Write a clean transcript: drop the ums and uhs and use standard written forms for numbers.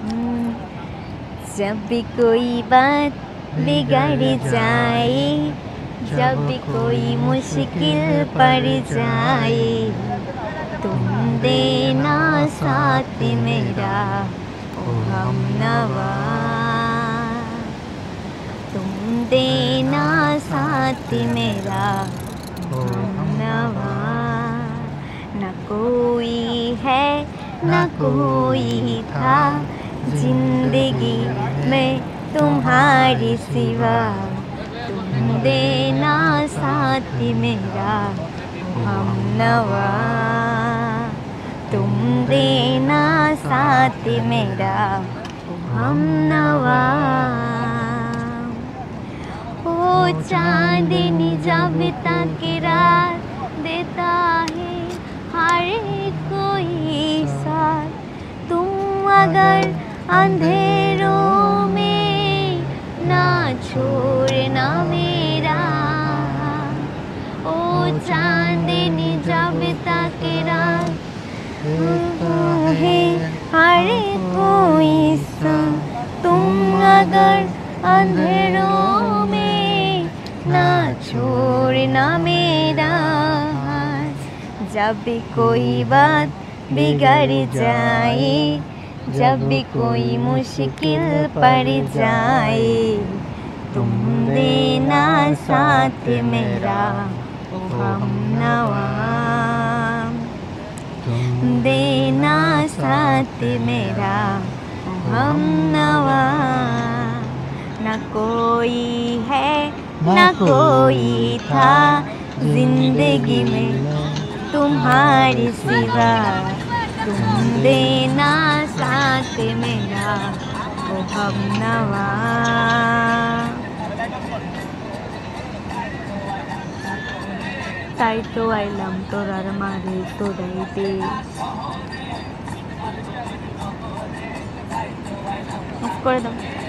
हम्म, जब भी कोई बात बिगड़ जाए, जब भी कोई मुश्किल पड़ जाए, तुम देना साथ मेरा ओ हमनवा, तुम देना साथ मेरा ओ हमनवा। न कोई है न कोई था जिंदगी में तुम्हारी सिवा, तुम देना साथ मेरा ओ हमनवा, तुम देना साथ मेरा ओ हमनवा। ओ चांदनी जब तक रात देता है हर कोई साथ, तुम अगर अंधेरों में ना छोड़ना मेरा। ओ चांदनी जब तक रात है हर कोई साथ, तुम अगर अंधेरों में ना छोड़ना मेरा। जब भी कोई बात बिगड़ जाए, जब भी कोई मुश्किल पड़ जाए, तुम देना साथ मेरा ओ हमनवा, तुम देना साथ मेरा ओ हमनवा। न कोई है न कोई था जिंदगी में तुम्हारी सिवा, तुम देना साथ मेरा ओ हमनवा। তাই তো আইলাম তোরার মারে তোরাইতে, অফ করে দাও।